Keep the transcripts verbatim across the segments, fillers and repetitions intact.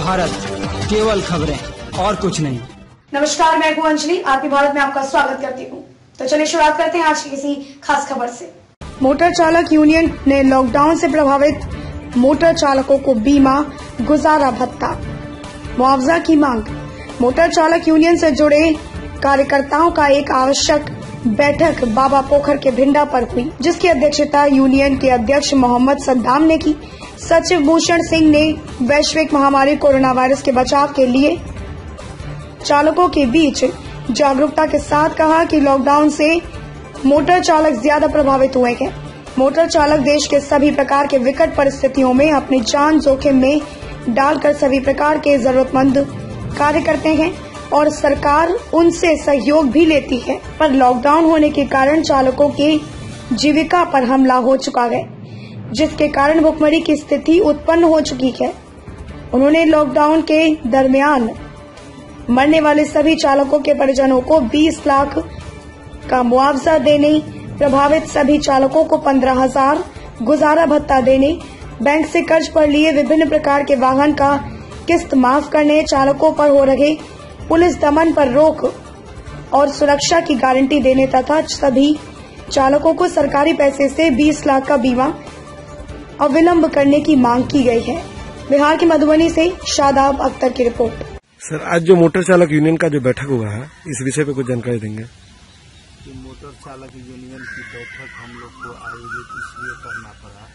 भारत, केवल खबरें और कुछ नहीं। नमस्कार, मैं हूं अंजलि, आरपी भारत में आपका स्वागत करती हूं। तो चलिए शुरुआत करते हैं आज की किसी खास खबर से। मोटर चालक यूनियन ने लॉकडाउन से प्रभावित मोटर चालकों को बीमा, गुजारा भत्ता, मुआवजा की मांग। मोटर चालक यूनियन से जुड़े कार्यकर्ताओं का एक आवश्यक बैठक बाबा पोखर के भिंडा पर हुई, जिसकी अध्यक्षता यूनियन के अध्यक्ष मोहम्मद सद्दाम ने की। सचिव भूषण सिंह ने वैश्विक महामारी कोरोना वायरस के बचाव के लिए चालकों के बीच जागरूकता के साथ कहा कि लॉकडाउन से मोटर चालक ज्यादा प्रभावित हुए हैं। मोटर चालक देश के सभी प्रकार के विकट परिस्थितियों में अपनी जान जोखिम में डालकर सभी प्रकार के जरूरतमंद कार्य करते हैं और सरकार उनसे सहयोग भी लेती है, पर लॉकडाउन होने के कारण चालकों की जीविका पर हमला हो चुका है, जिसके कारण भुखमरी की स्थिति उत्पन्न हो चुकी है। उन्होंने लॉकडाउन के दरमियान मरने वाले सभी चालकों के परिजनों को बीस लाख का मुआवजा देने, प्रभावित सभी चालकों को पंद्रह हजार गुजारा भत्ता देने, बैंक से कर्ज पर लिए विभिन्न प्रकार के वाहन का किस्त माफ करने, चालकों पर हो रहे पुलिस दमन पर रोक और सुरक्षा की गारंटी देने तथा सभी चालकों को सरकारी पैसे से बीस लाख का बीमा अविलंब करने की मांग की गई है। बिहार की मधुबनी से शादाब अख्तर की रिपोर्ट। सर, आज जो मोटर चालक यूनियन का जो बैठक हुआ है, इस विषय पे कुछ जानकारी देंगे। कि मोटर चालक यूनियन की बैठक हम लोग को आयोजित इसलिए करना पड़ा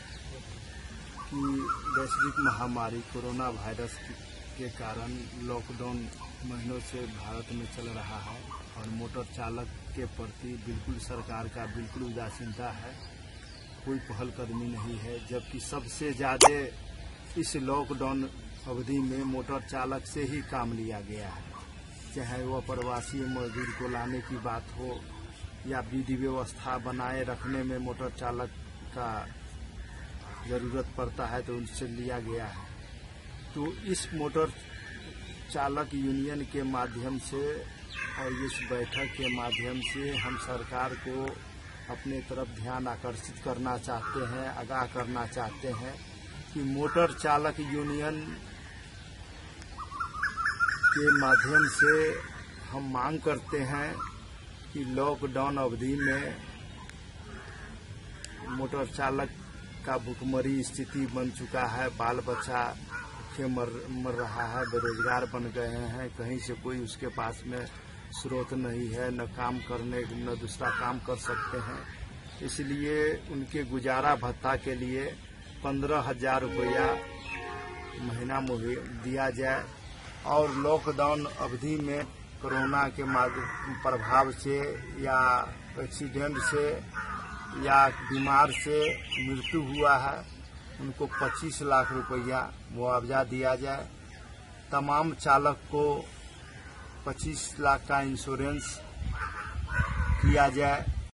कि वैश्विक महामारी कोरोना वायरस के कारण लॉकडाउन महीनों से भारत में चल रहा है और मोटर चालक के प्रति बिल्कुल सरकार का बिल्कुल उदासीनता है, कोई पहलकदमी नहीं है। जबकि सबसे ज्यादा इस लॉकडाउन अवधि में मोटर चालक से ही काम लिया गया है, चाहे वह प्रवासी मजदूर को लाने की बात हो या विधि व्यवस्था बनाए रखने में मोटर चालक का जरूरत पड़ता है तो उनसे लिया गया है। तो इस मोटर चालक यूनियन के माध्यम से और इस बैठक के माध्यम से हम सरकार को अपने तरफ ध्यान आकर्षित करना चाहते हैं, आगाह करना चाहते हैं कि मोटर चालक यूनियन के माध्यम से हम मांग करते हैं कि लॉकडाउन अवधि में मोटर चालक का भुखमरी स्थिति बन चुका है, बाल बच्चा के मर मर रहा है, बेरोजगार बन गए हैं, कहीं से कोई उसके पास में स्रोत नहीं है, न काम करने न दूसरा काम कर सकते हैं। इसलिए उनके गुजारा भत्ता के लिए पंद्रह हजार रुपया महीना दिया जाए और लॉकडाउन अवधि में कोरोना के प्रभाव से या एक्सीडेंट से या बीमार से मृत्यु हुआ है, उनको पच्चीस लाख रुपया मुआवजा दिया जाए। तमाम चालक को पच्चीस लाख का इंश्योरेंस किया जाए